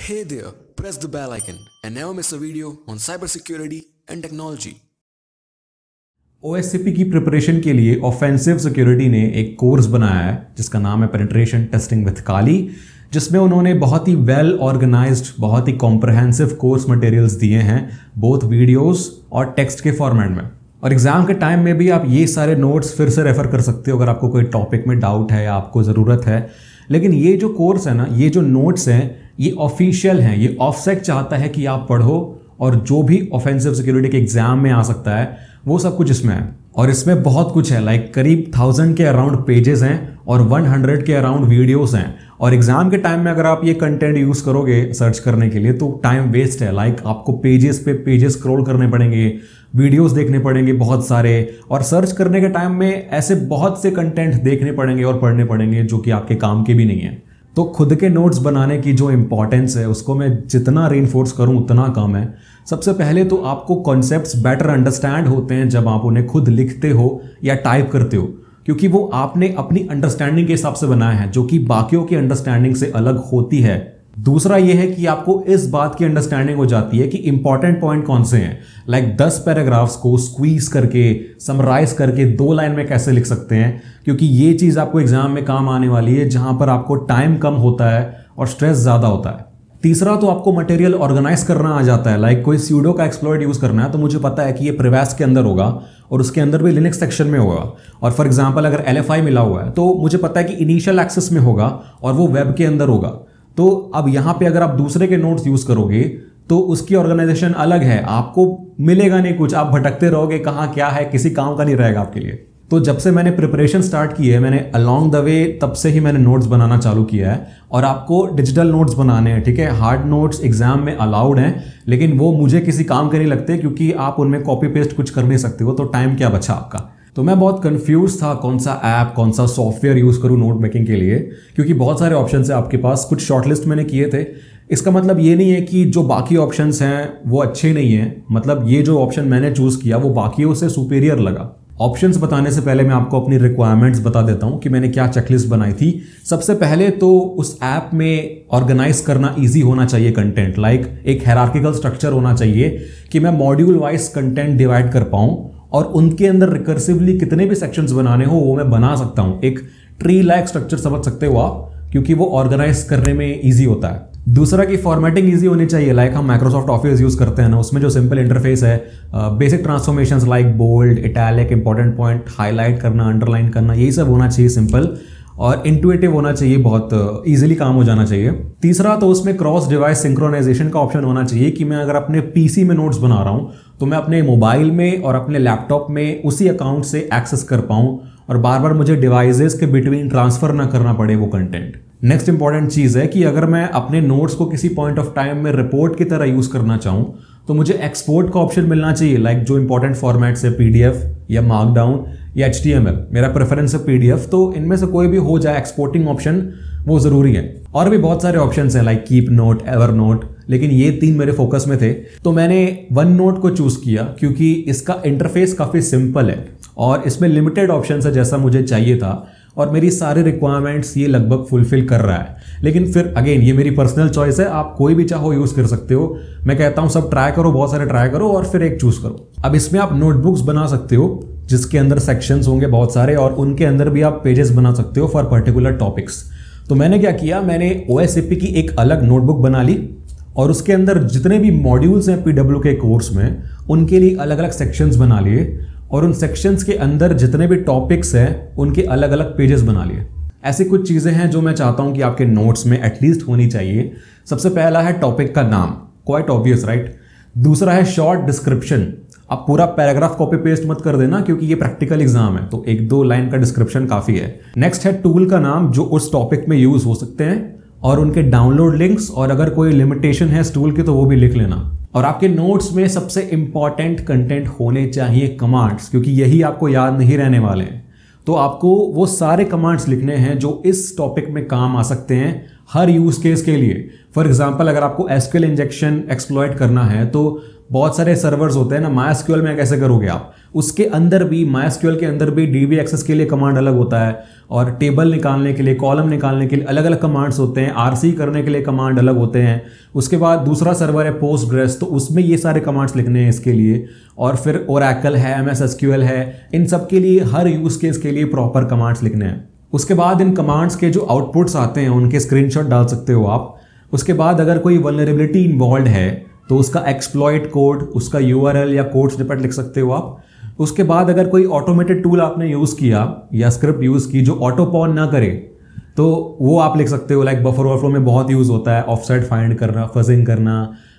Hey there, press the bell icon and never miss a video on cybersecurity and technology. OSCP की preparation के लिए offensive security ने एक course बनाया है जिसका नाम है पेनिट्रेशन टेस्टिंग विथ काली, जिसमें उन्होंने बहुत ही वेल ऑर्गेनाइज्ड, बहुत ही कॉम्प्रहेंसिव कोर्स मटेरियल्स दिए हैं, बोथ वीडियोस और टेक्स्ट के फॉर्मेट में। और एग्जाम के टाइम में भी आप ये सारे नोट्स फिर से रेफर कर सकते हो अगर आपको कोई टॉपिक में डाउट है या आपको ज़रूरत है। लेकिन ये जो कोर्स है ना, ये जो नोट्स हैं, ये ऑफिशियल हैं। ये ऑफसेक चाहता है कि आप पढ़ो और जो भी ऑफेंसिव सिक्योरिटी के एग्जाम में आ सकता है वो सब कुछ इसमें है। और इसमें बहुत कुछ है, लाइक करीब 1000 के अराउंड पेजेस हैं और 100 के अराउंड वीडियोस हैं। और एग्जाम के टाइम में अगर आप ये कंटेंट यूज करोगे सर्च करने के लिए तो टाइम वेस्ट है। लाइक आपको पेजेस पे पेजेस स्क्रॉल करने पड़ेंगे, वीडियोस देखने पड़ेंगे बहुत सारे, और सर्च करने के टाइम में ऐसे बहुत से कंटेंट देखने पड़ेंगे और पढ़ने पड़ेंगे जो कि आपके काम के भी नहीं है। तो खुद के नोट्स बनाने की जो इंपॉर्टेंस है उसको मैं जितना रीइंफोर्स करूं उतना कम है। सबसे पहले तो आपको कॉन्सेप्ट्स बेटर अंडरस्टैंड होते हैं जब आप उन्हें खुद लिखते हो या टाइप करते हो, क्योंकि वो आपने अपनी अंडरस्टैंडिंग के हिसाब से बनाया है जो कि बाकियों की अंडरस्टैंडिंग से अलग होती है। दूसरा यह है कि आपको इस बात की अंडरस्टैंडिंग हो जाती है कि इंपॉर्टेंट पॉइंट कौन से हैं। लाइक 10 पैराग्राफ्स को स्क्वीज करके, समराइज करके 2 लाइन में कैसे लिख सकते हैं, क्योंकि ये चीज़ आपको एग्जाम में काम आने वाली है जहां पर आपको टाइम कम होता है और स्ट्रेस ज़्यादा होता है। तीसरा तो आपको मटेरियल ऑर्गेनाइज करना आ जाता है। लाइक कोई स्यूडो का एक्सप्लॉइट यूज़ करना है तो मुझे पता है कि ये प्रिवेस के अंदर होगा और उसके अंदर भी लिनक्स सेक्शन में होगा। और फॉर एग्जांपल अगर LFI मिला हुआ है तो मुझे पता है कि इनिशियल एक्सेस में होगा और वो वेब के अंदर होगा। तो अब यहाँ पे अगर आप दूसरे के नोट्स यूज़ करोगे तो उसकी ऑर्गेनाइजेशन अलग है, आपको मिलेगा नहीं कुछ, आप भटकते रहोगे कहाँ क्या है, किसी काम का नहीं रहेगा आपके लिए। तो जब से मैंने प्रिपरेशन स्टार्ट की है, मैंने अलोंग द वे तब से ही मैंने नोट्स बनाना चालू किया है। और आपको डिजिटल नोट्स बनाने हैं, ठीक है। हार्ड नोट्स एग्जाम में अलाउड हैं लेकिन वो मुझे किसी काम के नहीं लगते, क्योंकि आप उनमें कॉपी पेस्ट कुछ कर नहीं सकते हो, तो टाइम क्या बचा आपका। तो मैं बहुत कंफ्यूज था कौन सा ऐप, कौन सा सॉफ्टवेयर यूज़ करूँ नोट मेकिंग के लिए, क्योंकि बहुत सारे ऑप्शंस है आपके पास। कुछ शॉर्टलिस्ट मैंने किए थे। इसका मतलब ये नहीं है कि जो बाकी ऑप्शंस हैं वो अच्छे नहीं हैं, मतलब ये जो ऑप्शन मैंने चूज़ किया वो बाकियों से सुपीरियर लगा। ऑप्शंस बताने से पहले मैं आपको अपनी रिक्वायरमेंट्स बता देता हूँ कि मैंने क्या चेकलिस्ट बनाई थी। सबसे पहले तो उस ऐप में ऑर्गेनाइज करना इजी होना चाहिए कंटेंट। लाइक एक हायरार्किकल स्ट्रक्चर होना चाहिए कि मैं मॉड्यूल वाइज कंटेंट डिवाइड कर पाऊँ और उनके अंदर रिकर्सिवली कितने भी सेक्शंस बनाने हो वो मैं बना सकता हूँ। एक ट्री लाइक स्ट्रक्चर समझ सकते हो आप, क्योंकि वो ऑर्गेनाइज करने में ईजी होता है। दूसरा की फॉर्मेटिंग इजी होनी चाहिए। लाइक हम माइक्रोसॉफ्ट ऑफिस यूज़ करते हैं ना, उसमें जो सिंपल इंटरफेस है, basic transformations like bold, italic, important point highlight करना, अंडरलाइन करना, यही सब होना चाहिए सिंपल और इंटुइटिव होना चाहिए, बहुत इजीली काम हो जाना चाहिए। तीसरा तो उसमें क्रॉस डिवाइस सिंक्रोनाइजेशन का ऑप्शन होना चाहिए कि मैं अगर अपने पीसी में नोट्स बना रहा हूँ तो मैं अपने मोबाइल में और अपने लैपटॉप में उसी अकाउंट से एक्सेस कर पाऊँ और बार बार मुझे डिवाइसेस के बिटवीन ट्रांसफर ना करना पड़े वो कंटेंट। नेक्स्ट इंपॉर्टेंट चीज़ है कि अगर मैं अपने नोट्स को किसी पॉइंट ऑफ टाइम में रिपोर्ट की तरह यूज़ करना चाहूँ तो मुझे एक्सपोर्ट का ऑप्शन मिलना चाहिए। लाइक जो इंपॉर्टेंट फॉर्मेट्स है PDF या मार्कडाउन या HTML, मेरा प्रेफरेंस है PDF, तो इनमें से कोई भी हो जाए एक्सपोर्टिंग ऑप्शन वो ज़रूरी है। और भी बहुत सारे ऑप्शंस हैं like keep note, Evernote, लेकिन ये 3 मेरे फोकस में थे। तो मैंने वन नोट को चूज़ किया क्योंकि इसका इंटरफेस काफ़ी सिंपल है और इसमें लिमिटेड ऑप्शन है जैसा मुझे चाहिए था और मेरी सारी रिक्वायरमेंट्स ये लगभग फुलफिल कर रहा है। लेकिन फिर अगेन ये मेरी पर्सनल चॉइस है, आप कोई भी चाहो यूज़ कर सकते हो। मैं कहता हूँ सब ट्राई करो, बहुत सारे ट्राई करो और फिर एक चूज़ करो। अब इसमें आप नोटबुक्स बना सकते हो जिसके अंदर सेक्शंस होंगे बहुत सारे और उनके अंदर भी आप पेजेस बना सकते हो फॉर पर्टिकुलर टॉपिक्स। तो मैंने क्या किया, मैंने OSCP की एक अलग नोटबुक बना ली और उसके अंदर जितने भी मॉड्यूल्स हैं PW के कोर्स में उनके लिए अलग अलग सेक्शंस बना लिए और उन सेक्शंस के अंदर जितने भी टॉपिक्स हैं उनके अलग अलग पेजेस बना लिए। ऐसी कुछ चीज़ें हैं जो मैं चाहता हूं कि आपके नोट्स में एटलीस्ट होनी चाहिए। सबसे पहला है टॉपिक का नाम, क्वाइट ऑब्वियस राइट। दूसरा है शॉर्ट डिस्क्रिप्शन। आप पूरा पैराग्राफ कॉपी पेस्ट मत कर देना क्योंकि ये प्रैक्टिकल एग्जाम है, तो 1-2 लाइन का डिस्क्रिप्शन काफ़ी है। नेक्स्ट है टूल का नाम जो उस टॉपिक में यूज़ हो सकते हैं और उनके डाउनलोड लिंक्स, और अगर कोई लिमिटेशन है इस टूल की तो वो भी लिख लेना। और आपके नोट्स में सबसे इंपॉर्टेंट कंटेंट होने चाहिए कमांड्स, क्योंकि यही आपको याद नहीं रहने वाले हैं। तो आपको वो सारे कमांड्स लिखने हैं जो इस टॉपिक में काम आ सकते हैं हर यूज केस के लिए। फॉर एग्जांपल अगर आपको SQL इंजेक्शन एक्सप्लॉइट करना है तो बहुत सारे सर्वर्स होते हैं ना, MySQL में कैसे करोगे आप, उसके अंदर भी MySQL के अंदर भी DB एक्सेस के लिए कमांड अलग होता है, और टेबल निकालने के लिए, कॉलम निकालने के लिए अलग अलग कमांड्स होते हैं, RC करने के लिए कमांड अलग होते हैं। उसके बाद दूसरा सर्वर है पोस्टग्रेस, तो उसमें ये सारे कमांड्स लिखने हैं इसके लिए। और फिर ओरेकल है, MS SQL है, इन सब के लिए हर यूज़ केस के लिए प्रॉपर कमांड्स लिखने हैं। उसके बाद इन कमांड्स के जो आउटपुट्स आते हैं उनके स्क्रीनशॉट डाल सकते हो आप। उसके बाद अगर कोई वल्नरेबिलिटी इन्वॉल्व है तो उसका एक्सप्लॉइट कोड, उसका URL या कोड स्निपेट लिख सकते हो आप। उसके बाद अगर कोई ऑटोमेटेड टूल आपने यूज़ किया या स्क्रिप्ट यूज़ की जो ऑटो पॉन ना करे, तो वो आप लिख सकते हो। लाइक बफर ओवरफ्लो में बहुत यूज़ होता है, ऑफसेट फाइंड करना, फजिंग करना,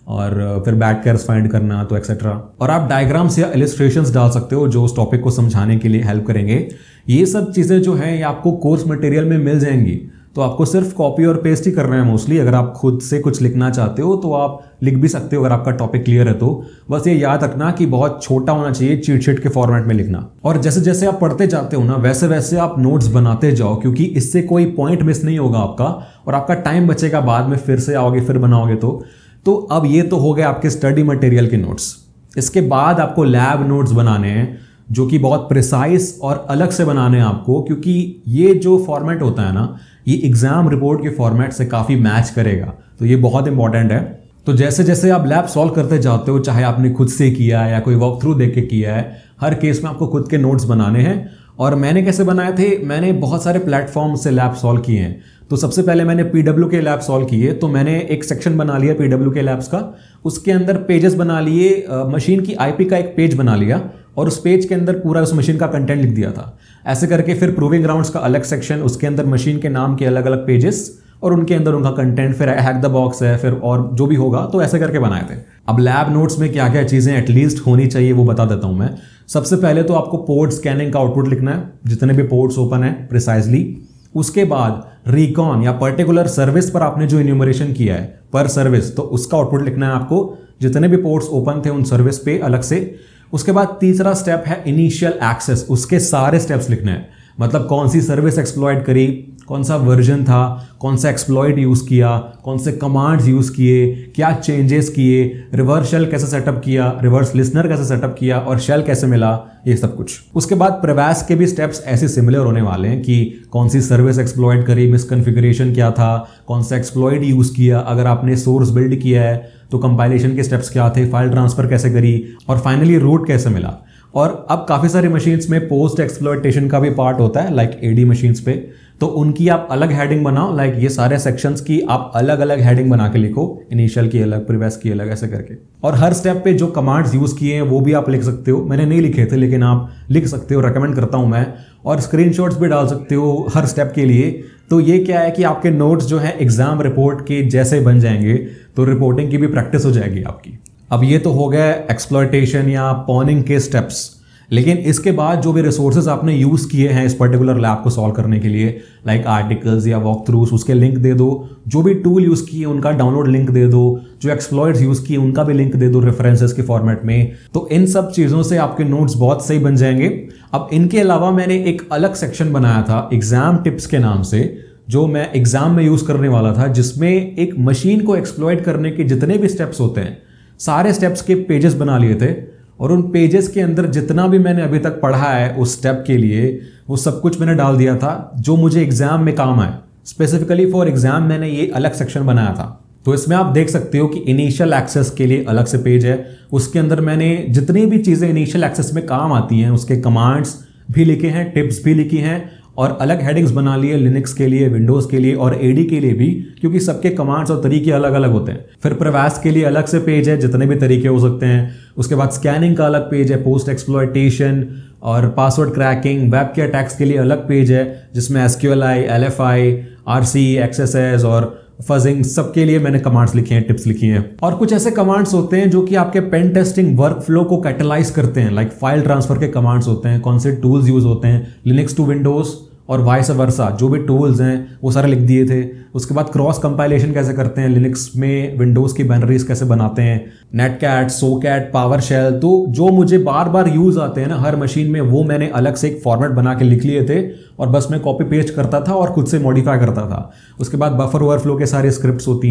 और फिर बैड कैर्स फाइंड करना, तो एक्सेट्रा। और आप डायग्राम्स या इलस्ट्रेशंस डाल सकते हो जो उस टॉपिक को समझाने के लिए हेल्प करेंगे। ये सब चीज़ें जो हैं ये आपको कोर्स मटेरियल में मिल जाएंगी, तो आपको सिर्फ कॉपी और पेस्ट ही करना है मोस्टली। अगर आप खुद से कुछ लिखना चाहते हो तो आप लिख भी सकते हो अगर आपका टॉपिक क्लियर है तो। बस ये याद रखना कि बहुत छोटा होना चाहिए, चीट शीट के फॉर्मेट में लिखना। और जैसे जैसे आप पढ़ते जाते हो ना, वैसे वैसे आप नोट्स बनाते जाओ, क्योंकि इससे कोई पॉइंट मिस नहीं होगा आपका, और आपका टाइम बचेगा। बाद में फिर से आओगे फिर बनाओगे तो अब ये तो हो गए आपके स्टडी मटेरियल के नोट्स। इसके बाद आपको लैब नोट्स बनाने हैं, जो कि बहुत प्रिसाइज और अलग से बनाने हैं आपको, क्योंकि ये जो फॉर्मेट होता है ना, ये एग्जाम रिपोर्ट के फॉर्मेट से काफ़ी मैच करेगा, तो ये बहुत इंपॉर्टेंट है। तो जैसे जैसे आप लैब सॉल्व करते जाते हो, चाहे आपने खुद से किया है या कोई वॉक थ्रू देख के किया है, हर केस में आपको खुद के नोट्स बनाने हैं। और मैंने कैसे बनाए थे, मैंने बहुत सारे प्लेटफॉर्म से लैब सॉल्व किए हैं। तो सबसे पहले मैंने PW के लैब सॉल्व किए, तो मैंने एक सेक्शन बना लिया PW के लैब्स का, उसके अंदर पेजेस बना लिए, मशीन की IP का एक पेज बना लिया, और उस पेज के अंदर पूरा उस मशीन का कंटेंट लिख दिया था। ऐसे करके फिर प्रूविंग ग्राउंड्स का अलग सेक्शन, उसके अंदर मशीन के नाम के अलग अलग पेजेस, और उनके अंदर उनका कंटेंट, फिर हैक द बॉक्स है, फिर और जो भी होगा, तो ऐसे करके बनाए थे। अब लैब नोट्स में क्या क्या चीज़ें एटलीस्ट होनी चाहिए वो बता देता हूँ मैं। सबसे पहले तो आपको पोर्ट स्कैनिंग का आउटपुट लिखना है, जितने भी पोर्ट्स ओपन है प्रिसाइजली। उसके बाद रिकॉन या पर्टिकुलर सर्विस पर आपने जो इन्यूमरेशन किया है पर सर्विस, तो उसका आउटपुट लिखना है आपको, जितने भी पोर्ट्स ओपन थे उन सर्विस पे अलग से। उसके बाद तीसरा स्टेप है इनिशियल एक्सेस, उसके सारे स्टेप्स लिखने हैं, मतलब कौन सी सर्विस एक्सप्लॉइट करी, कौन सा वर्जन था, कौन सा एक्सप्लॉइट यूज़ किया, कौन से कमांड्स यूज़ किए, क्या चेंजेस किए, रिवर्स शेल कैसे सेटअप किया, रिवर्स लिसनर कैसे सेटअप किया, और शेल कैसे मिला, ये सब कुछ। उसके बाद प्रिवास के भी स्टेप्स ऐसे सिमिलर होने वाले हैं कि कौन सी सर्विस एक्सप्लॉइट करी, मिसकॉन्फ़िगरेशन क्या था, कौन सा एक्सप्लॉइट यूज़ किया, अगर आपने सोर्स बिल्ड किया है तो कंपाइलेशन के स्टेप्स क्या थे, फाइल ट्रांसफ़र कैसे करी, और फाइनली रूट कैसे मिला। और अब काफ़ी सारी मशीन्स में पोस्ट एक्सप्लॉइटेशन का भी पार्ट होता है, लाइक AD मशीन्स पे, तो उनकी आप अलग हेडिंग बनाओ। लाइक ये सारे सेक्शंस की आप अलग अलग हेडिंग बना के लिखो, इनिशियल की अलग, प्रीवियस की अलग, ऐसे करके। और हर स्टेप पे जो कमांड्स यूज़ किए हैं वो भी आप लिख सकते हो। मैंने नहीं लिखे थे लेकिन आप लिख सकते हो, रेकमेंड करता हूँ मैं। और स्क्रीनशॉट्स भी डाल सकते हो हर स्टेप के लिए। तो ये क्या है कि आपके नोट्स जो है एग्जाम रिपोर्ट के जैसे बन जाएंगे, तो रिपोर्टिंग की भी प्रैक्टिस हो जाएगी आपकी। अब ये तो हो गया एक्सप्लॉइटेशन या पॉनिंग के स्टेप्स, लेकिन इसके बाद जो भी रिसोर्सेज आपने यूज़ किए हैं इस पर्टिकुलर लैब को सॉल्व करने के लिए, लाइक आर्टिकल्स या वॉक थ्रूस, उसके लिंक दे दो। जो भी टूल यूज़ किए उनका डाउनलोड लिंक दे दो, जो एक्सप्लॉइट्स यूज़ किए उनका भी लिंक दे दो रेफरेंसेस के फॉर्मेट में। तो इन सब चीज़ों से आपके नोट्स बहुत सही बन जाएंगे। अब इनके अलावा मैंने एक अलग सेक्शन बनाया था एग्जाम टिप्स के नाम से, जो मैं एग्जाम में यूज़ करने वाला था, जिसमें एक मशीन को एक्सप्लॉइट करने के जितने भी स्टेप्स होते हैं सारे स्टेप्स के पेजेस बना लिए थे, और उन पेजेस के अंदर जितना भी मैंने अभी तक पढ़ा है उस स्टेप के लिए वो सब कुछ मैंने डाल दिया था, जो मुझे एग्जाम में काम आए। स्पेसिफिकली फॉर एग्जाम मैंने ये अलग सेक्शन बनाया था। तो इसमें आप देख सकते हो कि इनिशियल एक्सेस के लिए अलग से पेज है, उसके अंदर मैंने जितनी भी चीज़ें इनिशियल एक्सेस में काम आती हैं उसके कमांड्स भी लिखे हैं, टिप्स भी लिखी हैं, और अलग हेडिंग्स बना लिए लिनक्स के लिए, विंडोज़ के लिए और AD के लिए भी, क्योंकि सबके कमांड्स और तरीके अलग अलग होते हैं। फिर प्रिवास के लिए अलग से पेज है, जितने भी तरीके हो सकते हैं। उसके बाद स्कैनिंग का अलग पेज है, पोस्ट एक्सप्लॉइटेशन और पासवर्ड क्रैकिंग, वेब के अटैक्स के लिए अलग पेज है, जिसमें SQLI, LFI, RC, XSS और फजिंग सबके लिए मैंने कमांड्स लिखे हैं, टिप्स लिखी हैं। और कुछ ऐसे कमांड्स होते हैं जो कि आपके पेन टेस्टिंग वर्कफ्लो को कैटलाइज करते हैं, लाइक फाइल ट्रांसफर के कमांड्स होते हैं, कौन से टूल्स यूज होते हैं, लिनक्स टू विंडोज और वाइस वर्सा, जो भी टूल्स हैं वो सारे लिख दिए थे। उसके बाद क्रॉस कंपाइलेशन कैसे करते हैं, लिनक्स में विंडोज़ की बाइनरीज कैसे बनाते हैं, नेटकैट, सोकैट, पावर शेल, तो जो मुझे बार बार यूज़ आते हैं ना हर मशीन में, वो मैंने अलग से एक फॉर्मेट बना के लिख लिए थे और बस मैं कॉपी पेस्ट करता था और खुद से मॉडिफाई करता था। उसके बाद बफर ओवरफ्लो के सारे स्क्रिप्ट्स होती हैं,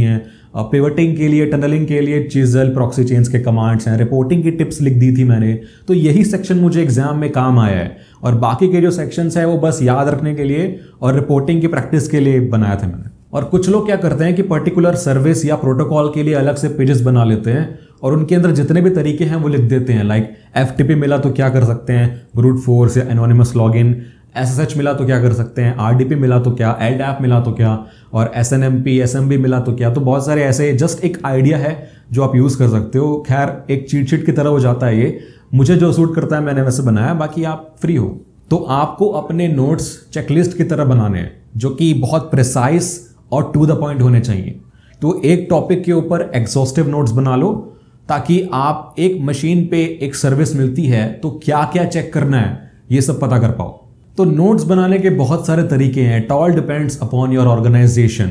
पिवटिंग के लिए, टनलिंग के लिए चीजल प्रॉक्सी चेन्स के कमांड्स हैं, रिपोर्टिंग की टिप्स लिख दी थी मैंने। तो यही सेक्शन मुझे एग्जाम में काम आया है, और बाकी के जो सेक्शंस है वो बस याद रखने के लिए और रिपोर्टिंग की प्रैक्टिस के लिए बनाया था मैंने। और कुछ लोग क्या करते हैं कि पर्टिकुलर सर्विस या प्रोटोकॉल के लिए अलग से पेजेस बना लेते हैं और उनके अंदर जितने भी तरीके हैं वो लिख देते हैं। लाइक FTP मिला तो क्या कर सकते हैं, ब्रूट फोर्स या एनोनिमस लॉगिन, SSH मिला तो क्या कर सकते हैं, RDP मिला तो क्या, LDAP मिला तो क्या, और SNMP SMB मिला तो क्या। तो बहुत सारे ऐसे, जस्ट एक आइडिया है जो आप यूज़ कर सकते हो। खैर एक चीट शीट की तरह हो जाता है ये, मुझे जो सूट करता है मैंने वैसे बनाया, बाकी आप फ्री हो। तो आपको अपने नोट्स चेकलिस्ट की तरह बनाने हैं जो कि बहुत प्रिसाइज और टू द पॉइंट होने चाहिए। तो एक टॉपिक के ऊपर एग्जॉस्टिव नोट्स बना लो, ताकि आप एक मशीन पे एक सर्विस मिलती है तो क्या क्या चेक करना है ये सब पता कर पाओ। तो नोट्स बनाने के बहुत सारे तरीके हैं, it all depends upon your organization.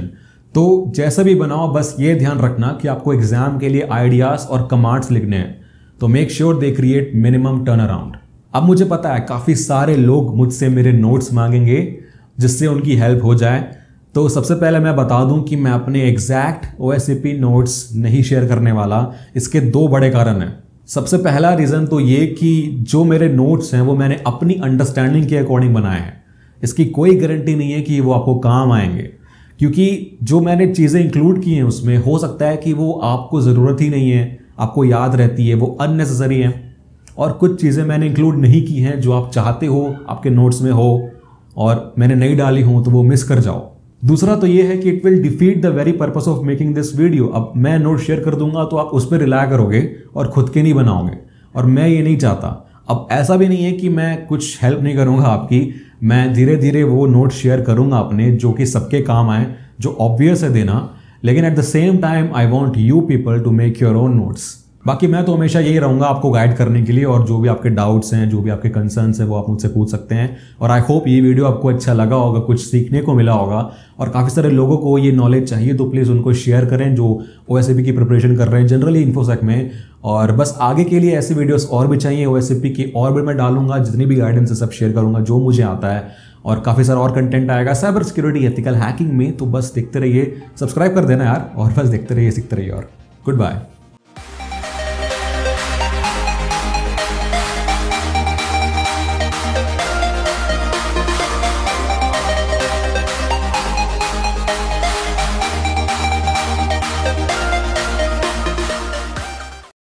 तो जैसा भी बनाओ, बस ये ध्यान रखना कि आपको एग्जाम के लिए आइडियाज और कमांड्स लिखने हैं, तो make sure they create minimum turn around. अब मुझे पता है काफ़ी सारे लोग मुझसे मेरे नोट्स मांगेंगे जिससे उनकी हेल्प हो जाए। तो सबसे पहले मैं बता दूं कि मैं अपने एग्जैक्ट OSCP नोट्स नहीं शेयर करने वाला। इसके दो बड़े कारण हैं। सबसे पहला रीज़न तो ये कि जो मेरे नोट्स हैं वो मैंने अपनी अंडरस्टैंडिंग के अकॉर्डिंग बनाए हैं। इसकी कोई गारंटी नहीं है कि वो आपको काम आएंगे, क्योंकि जो मैंने चीज़ें इंक्लूड की हैं उसमें हो सकता है कि वो आपको ज़रूरत ही नहीं है, आपको याद रहती है, वो अननेसेसरी है। और कुछ चीज़ें मैंने इंक्लूड नहीं की हैं जो आप चाहते हो आपके नोट्स में हो और मैंने नहीं डाली हूँ तो वो मिस कर जाओ। दूसरा तो ये है कि it will defeat the very purpose of making this video. अब मैं नोट शेयर कर दूंगा तो आप उस पर रिलाय करोगे और खुद के नहीं बनाओगे, और मैं ये नहीं चाहता। अब ऐसा भी नहीं है कि मैं कुछ हेल्प नहीं करूंगा आपकी, मैं धीरे धीरे वो नोट शेयर करूंगा अपने जो कि सबके काम आए, जो ऑब्वियस है देना, लेकिन at the same time I want you people to make your own notes. बाकी मैं तो हमेशा यही रहूंगा आपको गाइड करने के लिए, और जो भी आपके डाउट्स हैं, जो भी आपके कंसर्न्स हैं, वो आप मुझसे पूछ सकते हैं। और आई होप ये वीडियो आपको अच्छा लगा होगा, कुछ सीखने को मिला होगा, और काफ़ी सारे लोगों को ये नॉलेज चाहिए, तो प्लीज़ उनको शेयर करें जो OSCP की प्रिपरेशन कर रहे हैं जनरली इन्फोसेक में। और बस आगे के लिए ऐसी वीडियोस और भी चाहिए OSCP की, और भी मैं डालूंगा, जितनी भी गाइडेंस है सब शेयर करूंगा जो मुझे आता है, और काफ़ी सारा और कंटेंट आएगा साइबर सिक्योरिटी एथिकल हैकिंग में। तो बस देखते रहिए, सब्सक्राइब कर देना यार, और बस देखते रहिए, सीखते रहिए, और गुड बाय।